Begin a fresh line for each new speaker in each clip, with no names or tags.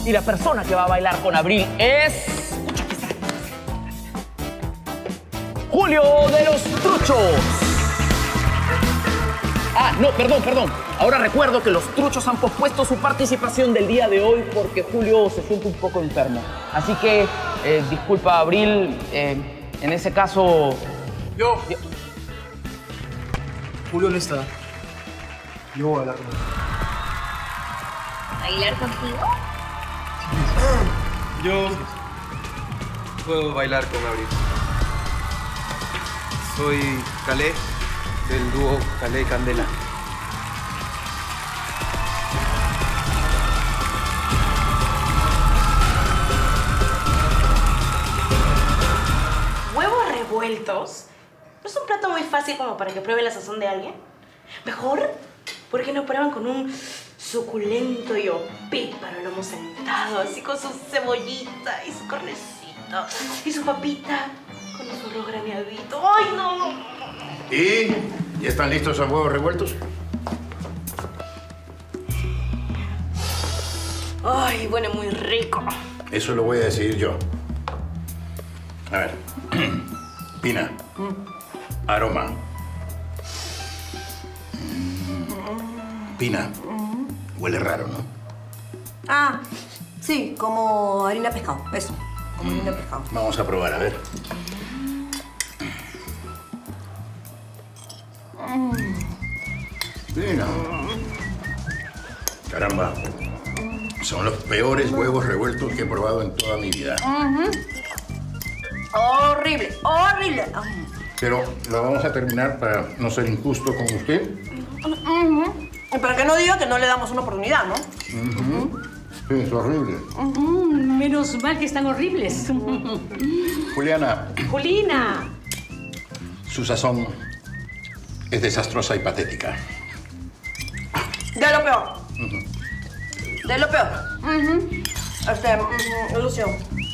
Y la persona que va a bailar con Abril es... Julio de los Truchos. Ah, no, perdón. Ahora recuerdo que los Truchos han pospuesto su participación del día de hoy porque Julio se siente un poco enfermo. Así que, disculpa, Abril, en ese caso...
Julio no está. Yo voy a hablar con él.
¿Bailar contigo?
Yo puedo bailar con Abril. Soy Calé, del dúo Calé y Candela.
¿Huevos revueltos? ¿No es un plato muy fácil como para que pruebe la sazón de alguien? Mejor, ¿por qué no prueban con un suculento y opíparo lomo sentado, así con su cebollita y su carnecita y su papita con su arroz graneadito? ¡Ay, no!
¿Y ya están listos los huevos revueltos?
¡Ay, huele muy rico!
Eso lo voy a decidir yo. A ver. Pina. Aroma. Pina. Huele raro, ¿no?
Ah, sí, como harina de pescado, eso. Como harina de pescado.
Vamos a probar, a ver. Pina. Caramba. Son los peores huevos revueltos que he probado en toda mi vida.
Horrible, horrible.
Pero lo vamos a terminar para no ser injusto con usted.
Para que no diga que no le damos una oportunidad, ¿no?
Sí, es horrible.
Menos mal que están horribles.
Juliana.
Julina.
Su sazón es desastrosa y patética.
De lo peor. De lo peor. Lucio.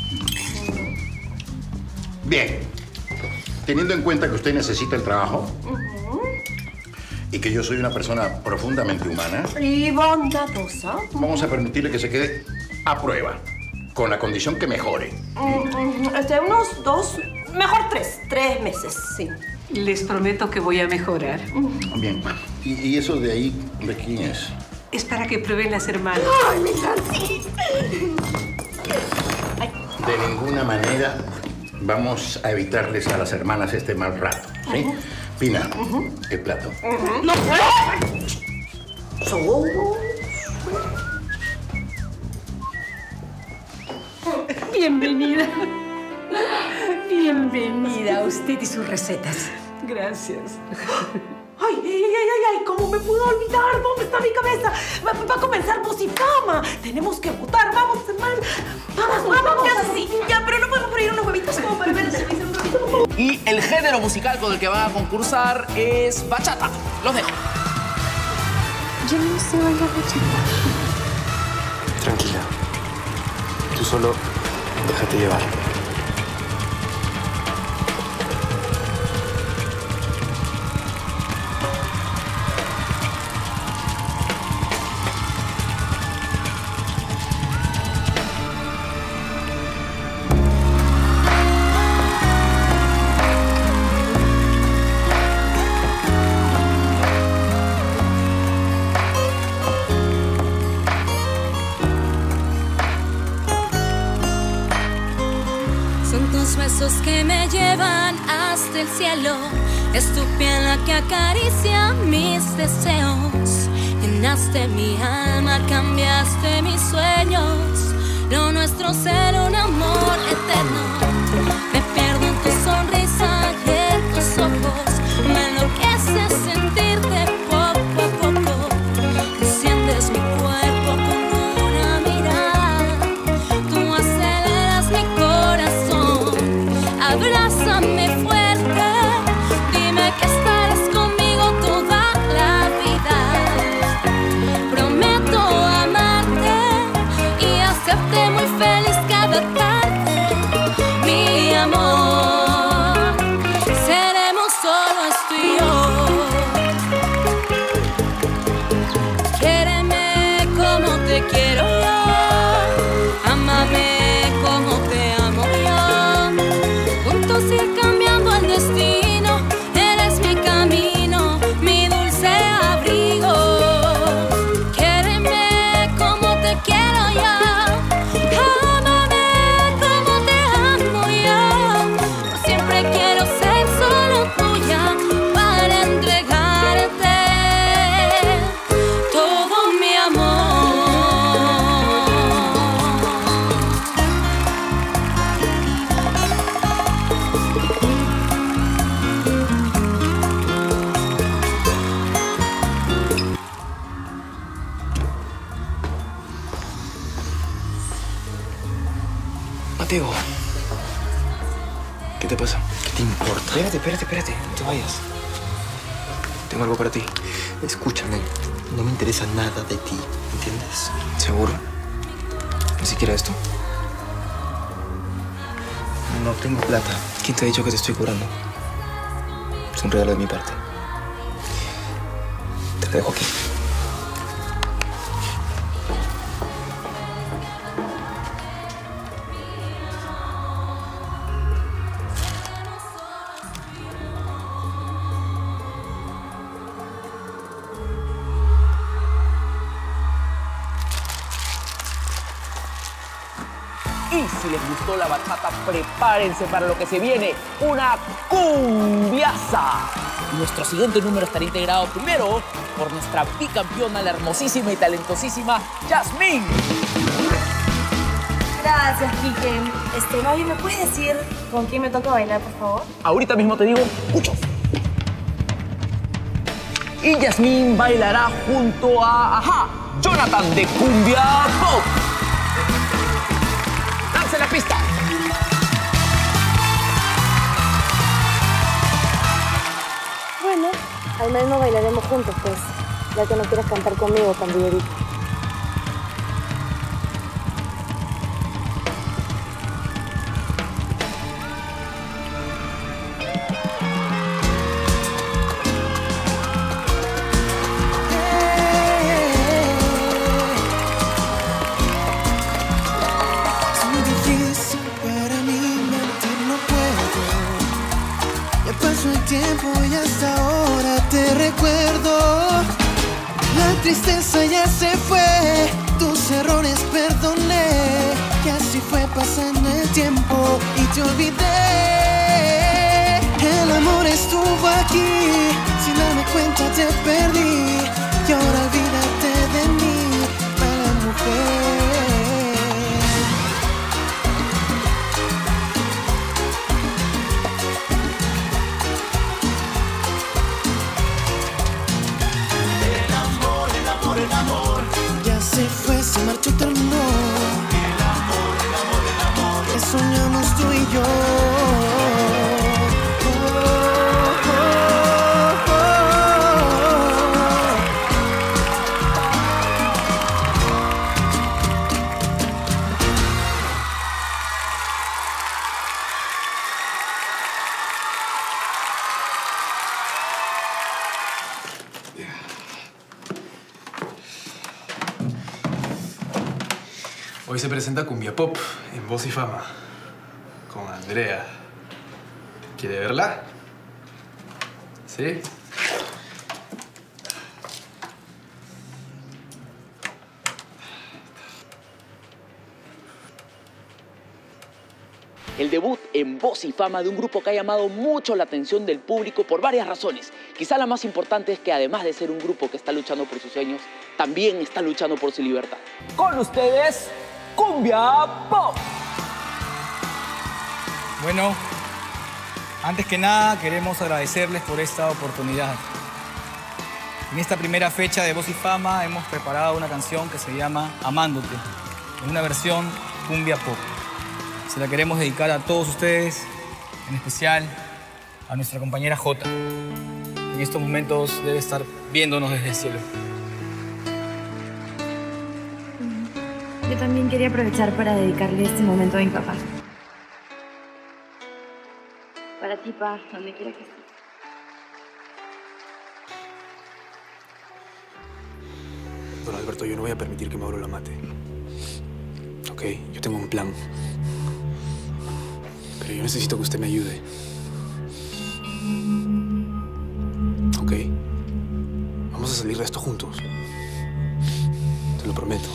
Bien. Teniendo en cuenta que usted necesita el trabajo y que yo soy una persona profundamente humana
y bondadosa,
vamos a permitirle que se quede a prueba, con la condición que mejore.
Unos 2, mejor 3 meses, sí.
Les prometo que voy a mejorar.
Bien. ¿Y eso de ahí, de quién es?
Es para que prueben las hermanas.
¡Ay, mi Nancy!
De ninguna manera vamos a evitarles a las hermanas este mal rato, ¿sí? Pina, el plato.
¡No!
Bienvenida. Bienvenida a usted y sus recetas. Gracias.
¡Ay! ¿Cómo me pudo olvidar? ¿Dónde está mi cabeza? Va a comenzar Vocifama. Tenemos que votar. Vamos, hermano. Vamos. Ya, pero no podemos freír unos huevitos como para ver el servicio un ratito.
Y el género musical con el que van a concursar es bachata. Los dejo.
Yo no sé bailar bachata.
Tranquila. Tú solo déjate llevar.
Besos que me llevan hasta el cielo, es tu piel la que acaricia mis deseos. Llenaste mi alma, cambiaste mis sueños. Lo nuestro será un amor eterno. Me pierdo en tu sonrisa y en tus ojos. Me enloquece sentirte poco a poco. Enciendes mi cuerpo con una mirada. Tú aceleras mi corazón. Abrázame fuerte, dime que estarás conmigo toda la vida. Prometo amarte y hacerte muy feliz cada tarde.
Mateo. ¿Qué te pasa?
¿Qué te importa?
Espérate. No te vayas. Tengo algo para ti.
Escúchame, no me interesa nada de ti, ¿entiendes?
¿Seguro? ¿Ni siquiera esto?
No tengo plata.
¿Quién te ha dicho que te estoy curando? Es un regalo de mi parte. Te lo dejo aquí.
Y si les gustó la bachata, prepárense para lo que se viene, una cumbiaza. Nuestro siguiente número estará integrado primero por nuestra bicampeona, la hermosísima y talentosísima Yasmín.
Gracias, Quique. Mavi, ¿me puedes decir con quién me toca bailar, por favor?
Ahorita mismo te digo, muchos. Y Yasmín bailará junto a Jonathan de Cumbia Pop. ¡Lance la pista!
Bueno, al menos bailaremos juntos, pues, ya que no quieres cantar conmigo, pandillerito.
Tiempo y hasta ahora te recuerdo. La tristeza ya se fue, tus errores perdoné. Y así fue pasando el tiempo y te olvidé. El amor estuvo aquí, sin darme cuenta te perdí. Y ahora olvídate de mí, mala mujer. El amor ya se fue, se marchó, terminó. El amor que soñamos tú y yo.
Hoy se presenta Cumbia Pop en Voz y Fama con Andrea. ¿Quiere verla? ¿Sí?
El debut en Voz y Fama de un grupo que ha llamado mucho la atención del público por varias razones. Quizá la más importante es que además de ser un grupo que está luchando por sus sueños, también está luchando por su libertad. Con ustedes, Cumbia Pop.
Bueno, antes que nada queremos agradecerles por esta oportunidad. En esta primera fecha de Voz y Fama hemos preparado una canción que se llama Amándote, en una versión Cumbia Pop. Se la queremos dedicar a todos ustedes, en especial a nuestra compañera Jota, que en estos momentos debe estar viéndonos desde el cielo.
Yo también quería aprovechar para dedicarle este momento a mi papá. Para ti, pa, donde quiera que estés.
Don Alberto, yo no voy a permitir que Mauro la mate. Ok, yo tengo un plan. Pero yo necesito que usted me ayude. Ok. Vamos a salir de esto juntos. Te lo prometo.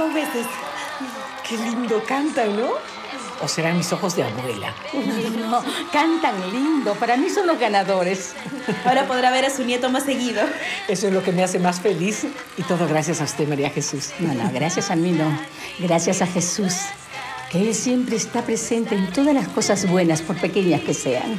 2 veces. Qué lindo cantan, ¿no? ¿O serán mis ojos de abuela?
No, cantan lindo. Para mí son los ganadores.
Ahora podrá ver a su nieto más seguido.
Eso es lo que me hace más feliz. Y todo gracias a usted, María Jesús.
No, gracias a mí no. Gracias a Jesús. Que Él siempre está presente en todas las cosas buenas, por pequeñas que sean.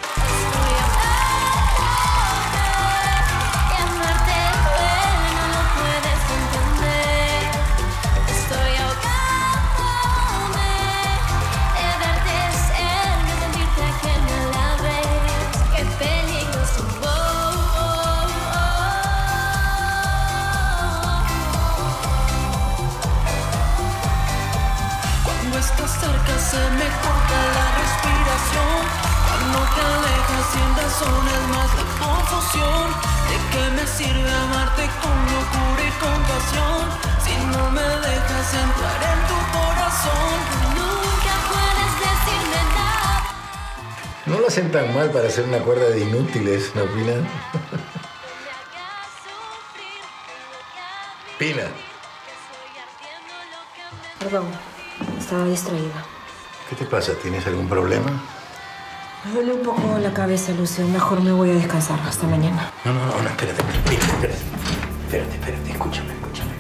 Estás cerca, se me corta la respiración. Cuando te alejas, sientes soles más de confusión. ¿De qué me sirve amarte con locura y con pasión si no me dejas entrar en tu corazón?
Nunca puedes decirme nada.
No lo hacen tan mal para hacer una cuerda de inútiles, ¿no, Pina? Pina.
Perdón, estaba distraída.
¿Qué te pasa? ¿Tienes algún problema?
Me duele un poco la cabeza, Lucio. Mejor me voy a descansar. Hasta mañana.
No, espérate. Pina, espérate, escúchame.